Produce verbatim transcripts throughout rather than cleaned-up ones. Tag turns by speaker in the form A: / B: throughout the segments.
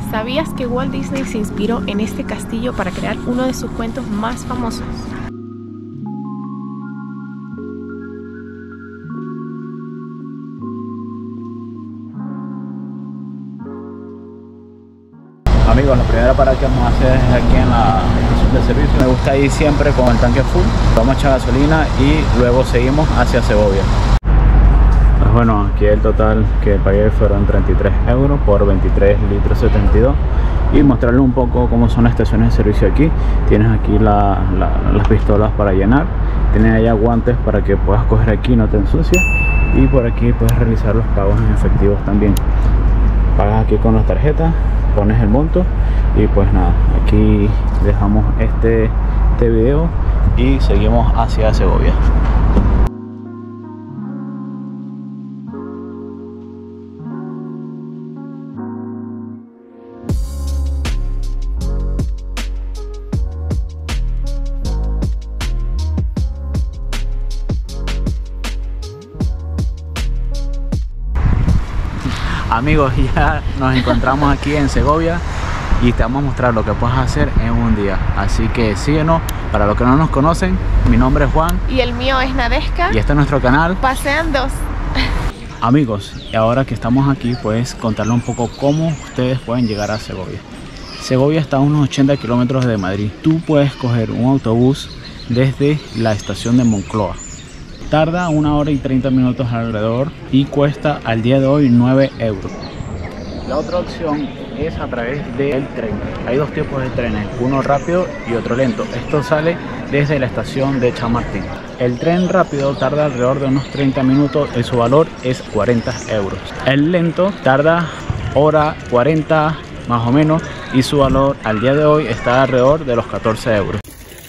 A: ¿Sabías que Walt Disney se inspiró en este castillo para crear uno de sus cuentos más famosos?
B: Amigos, la primera parada que vamos a hacer es aquí en la estación de servicio. Me gusta ir siempre con el tanque full. Vamos a echar gasolina y luego seguimos hacia Segovia. Pues bueno, aquí el total que pagué fueron treinta y tres euros por veintitrés litros setenta y dos. Y mostrarles un poco cómo son las estaciones de servicio aquí. Tienes aquí la, la, las pistolas para llenar. Tienes allá guantes para que puedas coger aquí y no te ensucias. Y por aquí puedes realizar los pagos en efectivos también. Pagas aquí con las tarjetas, pones el monto y pues nada, aquí dejamos este, este video y seguimos hacia Segovia. Amigos, ya nos encontramos aquí en Segovia y te vamos a mostrar lo que puedes hacer en un día. Así que síguenos. Para los que no nos conocen, mi nombre es Juan.
A: Y el mío es Nadeshka.
B: Y este es nuestro canal
A: Paseando.
B: Amigos, y ahora que estamos aquí, pues contarles un poco cómo ustedes pueden llegar a Segovia. Segovia está a unos ochenta kilómetros de Madrid. Tú puedes coger un autobús desde la estación de Moncloa. Tarda una hora y treinta minutos alrededor y cuesta al día de hoy nueve euros. La otra opción es a través del tren. Hay dos tipos de trenes, uno rápido y otro lento. Esto sale desde la estación de Chamartín. El tren rápido tarda alrededor de unos treinta minutos y su valor es cuarenta euros. El lento tarda hora cuarenta más o menos y su valor al día de hoy está alrededor de los catorce euros.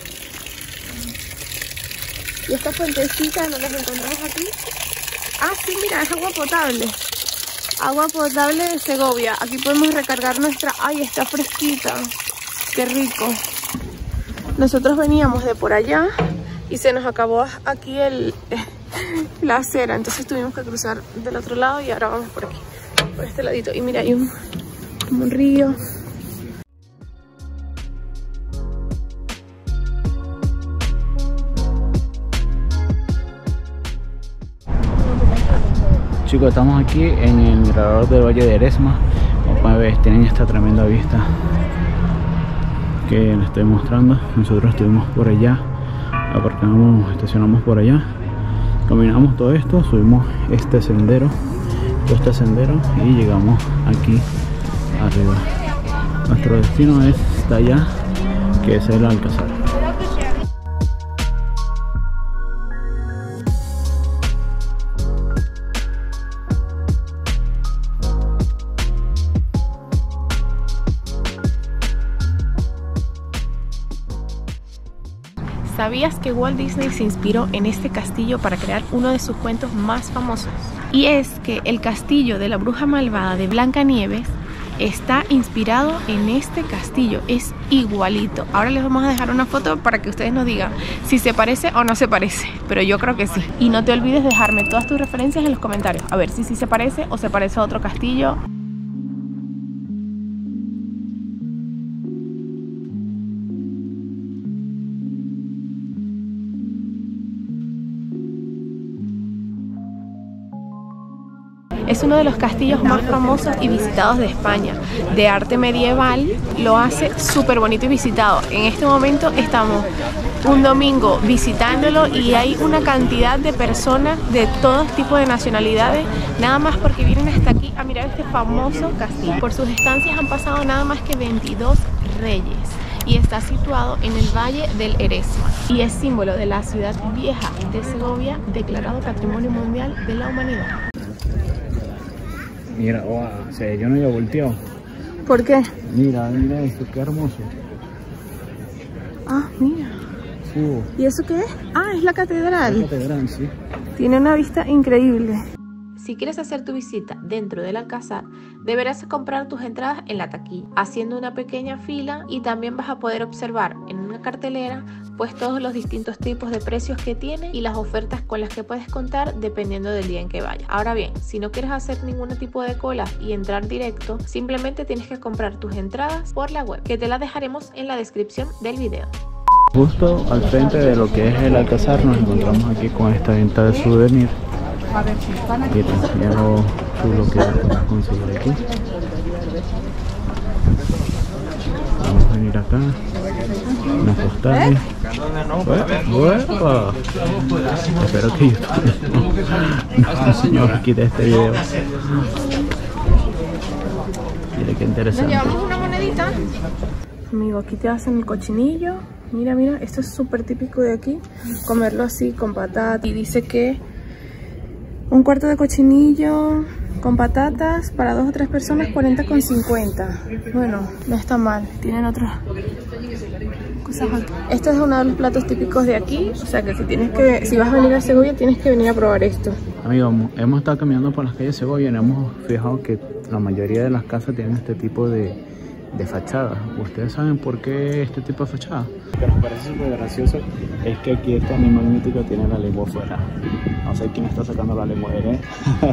A: Y esta fuentecita nos las encontramos aquí. Ah, sí, mira, es agua potable. Agua potable de Segovia. Aquí podemos recargar nuestra... ¡Ay, está fresquita! ¡Qué rico! Nosotros veníamos de por allá y se nos acabó aquí el, la acera. Entonces tuvimos que cruzar del otro lado y ahora vamos por aquí, por este ladito. Y mira, hay un, como un río.
B: Chicos, estamos aquí en el mirador del Valle de Eresma. Como pueden ver, tienen esta tremenda vista que les estoy mostrando. Nosotros estuvimos por allá, aparcamos, estacionamos por allá, caminamos todo esto, subimos este sendero, todo este sendero y llegamos aquí arriba. Nuestro destino es hasta allá, que es el Alcázar.
A: ¿Sabías que Walt Disney se inspiró en este castillo para crear uno de sus cuentos más famosos? Y es que el castillo de la bruja malvada de Blancanieves está inspirado en este castillo, es igualito. Ahora les vamos a dejar una foto para que ustedes nos digan si se parece o no se parece, pero yo creo que sí. Y no te olvides de dejarme todas tus referencias en los comentarios, a ver si sí se parece o se parece a otro castillo. Es uno de los castillos más famosos y visitados de España. De arte medieval, lo hace súper bonito y visitado. En este momento estamos un domingo visitándolo y hay una cantidad de personas de todos tipos de nacionalidades, nada más porque vienen hasta aquí a mirar este famoso castillo. Por sus estancias han pasado nada más que veintidós reyes. Y está situado en el Valle del Eresma y es símbolo de la ciudad vieja de Segovia, declarado Patrimonio Mundial de la Humanidad.
B: Mira, oh, o sea, yo no había volteado.
A: ¿Por qué?
B: Mira, mira esto, qué hermoso.
A: Ah, mira.
B: Uh,
A: ¿Y eso qué es? Ah, es la catedral.
B: La catedral, sí.
A: Tiene una vista increíble. Si quieres hacer tu visita dentro del Alcázar, deberás comprar tus entradas en la taquilla, haciendo una pequeña fila, y también vas a poder observar en una cartelera pues todos los distintos tipos de precios que tiene y las ofertas con las que puedes contar dependiendo del día en que vayas. Ahora bien, si no quieres hacer ningún tipo de cola y entrar directo, simplemente tienes que comprar tus entradas por la web, que te la dejaremos en la descripción del video.
B: Justo al frente de lo que es el Alcázar nos encontramos aquí con esta venta de souvenir. Miren, ya lo chulo que podemos conseguir aquí. Vamos a venir acá. Unas postales. ¡Uepa! Espero que YouTube no, no nos quite este video. Mira qué interesante.
A: Nos llevamos una monedita. Amigo, aquí te hacen el cochinillo. Mira, mira, esto es súper típico de aquí. Comerlo así con patata. Y dice que un cuarto de cochinillo con patatas para dos o tres personas, cuarenta con cincuenta. Bueno, no está mal. Tienen otras cosas aquí. Este es uno de los platos típicos de aquí. O sea que si tienes que, si vas a venir a Segovia, tienes que venir a probar esto.
B: Amigos, hemos estado caminando por las calles de Segovia y nos hemos fijado que la mayoría de las casas tienen este tipo de, de fachada. ¿Ustedes saben por qué este tipo de fachada? Lo que nos parece súper gracioso es que aquí este animal mítico tiene la lengua fuera. No sé quién está sacando la lengua de él.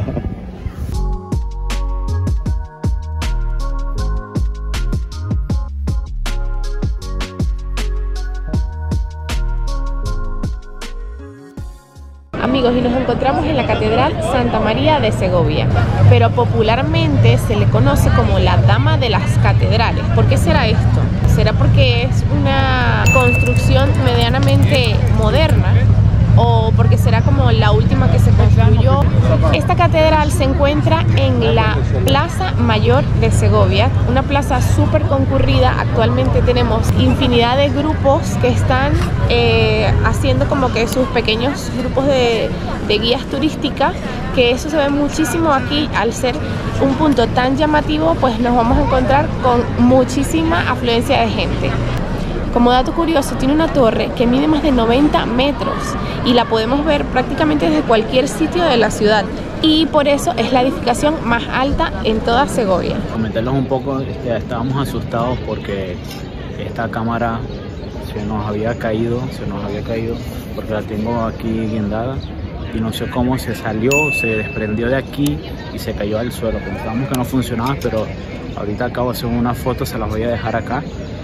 A: Amigos, y nos encontramos en la Catedral Santa María de Segovia, pero popularmente se le conoce como la Dama de las Catedrales. ¿Por qué será esto? ¿Será porque es una construcción medianamente moderna o porque será como la última que se construyó? Esta catedral se encuentra en la Plaza Mayor de Segovia, una plaza súper concurrida. Actualmente tenemos infinidad de grupos que están eh, haciendo como que sus pequeños grupos de, de guías turísticas, que eso se ve muchísimo aquí. Al ser un punto tan llamativo, pues nos vamos a encontrar con muchísima afluencia de gente. Como dato curioso, tiene una torre que mide más de noventa metros y la podemos ver prácticamente desde cualquier sitio de la ciudad, y por eso es la edificación más alta en toda Segovia.
B: Comentarles un poco, este, estábamos asustados porque esta cámara se nos había caído, se nos había caído porque la tengo aquí guindada y no sé cómo se salió, se desprendió de aquí y se cayó al suelo. Pensábamos que no funcionaba, pero ahorita acabo de hacer una foto, se las voy a dejar acá.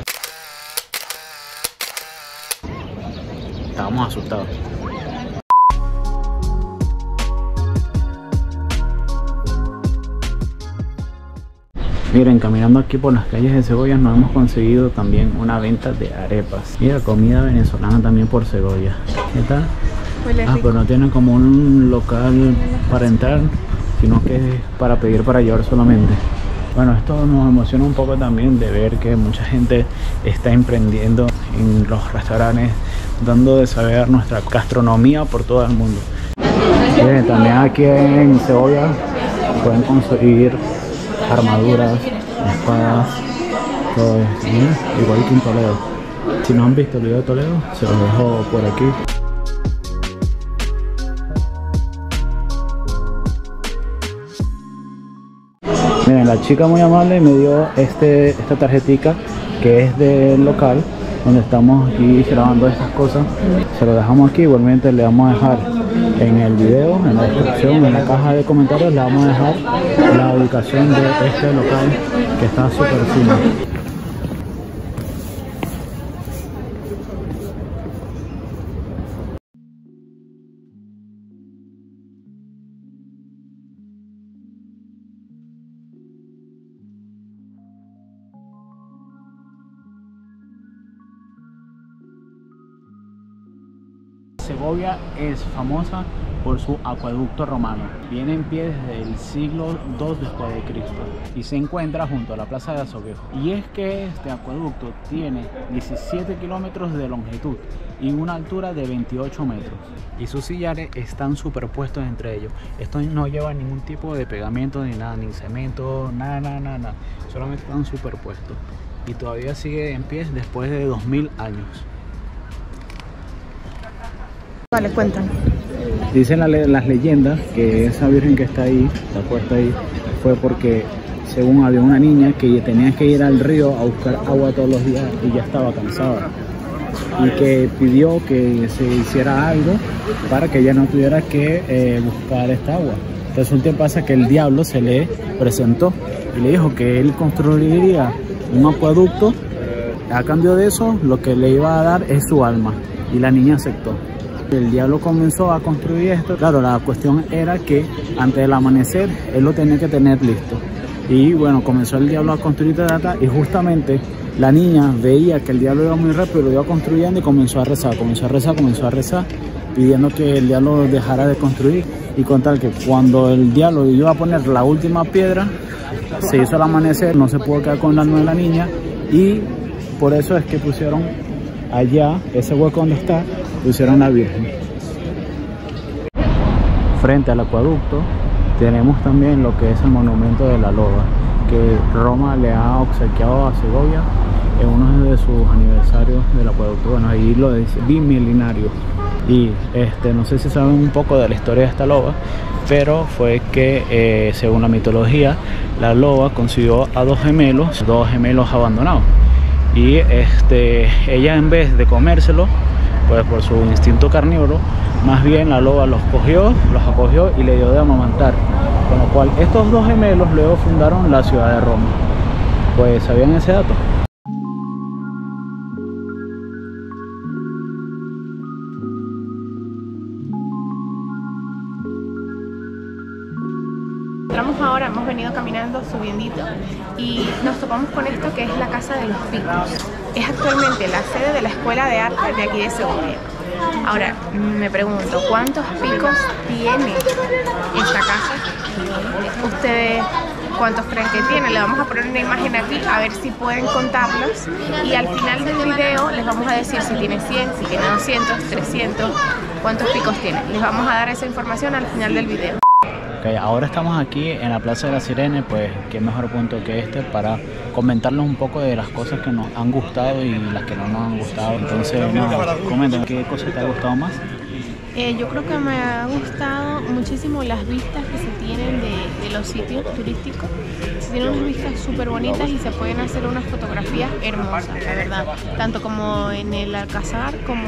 B: Estábamos asustados. Miren, caminando aquí por las calles de Segovia nos hemos conseguido también una venta de arepas. Mira, comida venezolana también por Segovia. ¿Qué tal? Ah, pero no tienen como un local para entrar, sino que es para pedir para llevar solamente. Bueno, esto nos emociona un poco también de ver que mucha gente está emprendiendo en los restaurantes, dando de saber nuestra gastronomía por todo el mundo. Bien, también aquí en Segovia pueden conseguir armaduras, espadas, todo esto, ¿eh? Igual que en Toledo. Si no han visto el video de Toledo, se los dejo por aquí. Miren, la chica muy amable me dio este, esta tarjetica que es del local donde estamos aquí grabando estas cosas. Se lo dejamos aquí, igualmente le vamos a dejar en el video, en la descripción, en la caja de comentarios, le vamos a dejar la ubicación de este local que está súper fino. Segovia es famosa por su acueducto romano. Viene en pie desde el siglo dos después de Cristo y se encuentra junto a la plaza de Azoguejo. Y es que este acueducto tiene diecisiete kilómetros de longitud y una altura de veintiocho metros. Y sus sillares están superpuestos entre ellos. Esto no lleva ningún tipo de pegamento ni nada, ni cemento, nada, nada, nada, nada. Solamente están superpuestos. Y todavía sigue en pie después de dos mil años.
A: Vale, cuentan.
B: Dicen la, las leyendas que esa virgen que está ahí, está puesta ahí, fue porque según había una niña que tenía que ir al río a buscar agua todos los días y ya estaba cansada, y que pidió que se hiciera algo para que ella no tuviera que eh, buscar esta agua. Entonces un tiempo pasa que el diablo se le presentó y le dijo que él construiría un acueducto. A cambio de eso, lo que le iba a dar es su alma, y la niña aceptó. El diablo comenzó a construir esto. Claro, la cuestión era que antes del amanecer él lo tenía que tener listo. Y bueno, comenzó el diablo a construir data, y justamente la niña veía que el diablo iba muy rápido, lo iba construyendo y comenzó a rezar, comenzó a rezar, comenzó a rezar, pidiendo que el diablo dejara de construir. Y con tal que cuando el diablo iba a poner la última piedra, se hizo el amanecer, no se pudo quedar con el alma de la niña, y por eso es que pusieron allá, ese hueco donde está, pusieron la Virgen. Frente al acueducto tenemos también lo que es el monumento de la loba, que Roma le ha obsequiado a Segovia en uno de sus aniversarios del acueducto. Bueno, ahí lo dice, bimilenario. Y este, no sé si saben un poco de la historia de esta loba, pero fue que eh, según la mitología, la loba consiguió a dos gemelos, dos gemelos abandonados. Y este, ella, en vez de comérselo, pues por su instinto carnívoro, más bien la loba los cogió, los acogió y le dio de amamantar. Con lo cual estos dos gemelos luego fundaron la ciudad de Roma. Pues, ¿sabían ese dato?
A: Entramos ahora, hemos venido caminando, subiendito, y nos topamos con esto que es la Casa de los Picos. Es actualmente la sede de la Escuela de Arte de aquí de Segovia. Ahora, me pregunto, ¿cuántos picos tiene esta casa? ¿Ustedes cuántos creen que tiene? Le vamos a poner una imagen aquí a ver si pueden contarlos, y al final del video les vamos a decir si tiene cien, si tiene doscientos, trescientos, cuántos picos tiene. Les vamos a dar esa información al final del video.
B: Okay, ahora estamos aquí en la Plaza de la Sirene, pues qué mejor punto que este para comentarles un poco de las cosas que nos han gustado y las que no nos han gustado. Entonces, no, comenten, ¿qué cosa te ha gustado más?
A: Eh, yo creo que me ha gustado muchísimo las vistas que se tienen de, de los sitios turísticos. Se tienen unas vistas súper bonitas y se pueden hacer unas fotografías hermosas, la verdad. Tanto como en el Alcázar como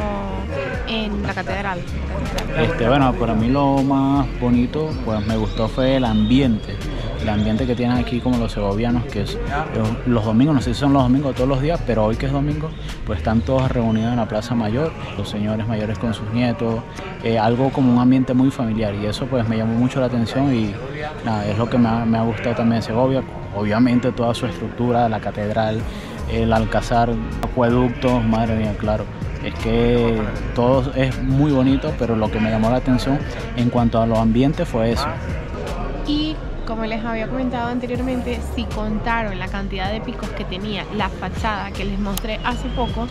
A: en la catedral.
B: Este, bueno, para mí lo más bonito, pues me gustó fue el ambiente. El ambiente que tienen aquí como los segovianos, que es los domingos, no sé si son los domingos todos los días, pero hoy que es domingo, pues están todos reunidos en la Plaza Mayor, los señores mayores con sus nietos, eh, algo como un ambiente muy familiar, y eso pues me llamó mucho la atención, y nada, es lo que me ha, me ha gustado también de Segovia. Obviamente toda su estructura, la catedral, el Alcázar, acueductos, madre mía, claro. Es que todo es muy bonito, pero lo que me llamó la atención en cuanto a los ambientes fue eso.
A: Y como les había comentado anteriormente, si contaron la cantidad de picos que tenía la fachada que les mostré hace poco,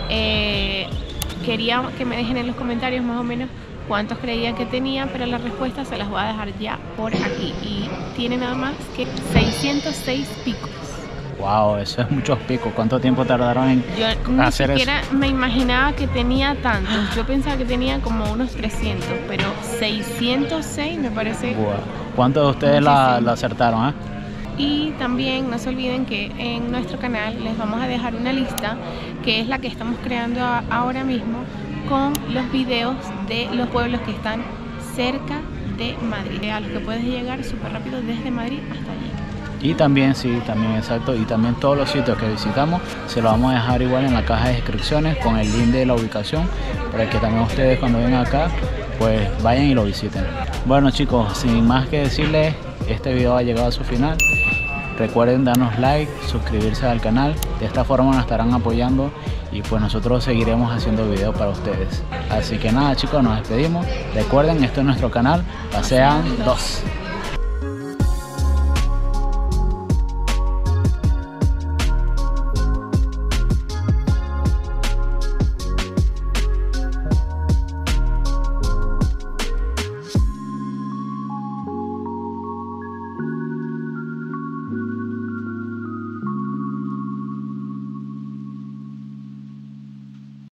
A: eh, quería que me dejen en los comentarios más o menos cuántos creían que tenía, pero la respuesta se las voy a dejar ya por aquí. Y tiene nada más que seiscientos seis picos.
B: Wow, eso es muchos picos. ¿Cuánto tiempo tardaron en
A: Yo
B: hacer eso?
A: Ni siquiera me imaginaba que tenía tantos. Yo pensaba que tenía como unos trescientos, pero seiscientos seis me parece.
B: Wow. ¿Cuántos de ustedes la, la acertaron? ¿eh?
A: Y también no se olviden que en nuestro canal les vamos a dejar una lista, que es la que estamos creando a, ahora mismo, con los videos de los pueblos que están cerca de Madrid, a los que puedes llegar súper rápido desde Madrid hasta allí.
B: Y también, sí, también, exacto, y también todos los sitios que visitamos se los vamos a dejar igual en la caja de descripciones con el link de la ubicación, para que también ustedes cuando vengan acá pues vayan y lo visiten. Bueno chicos, sin más que decirles, este video ha llegado a su final. Recuerden darnos like, suscribirse al canal, de esta forma nos estarán apoyando y pues nosotros seguiremos haciendo videos para ustedes. Así que nada chicos, nos despedimos. Recuerden, esto es nuestro canal, Pasean dos.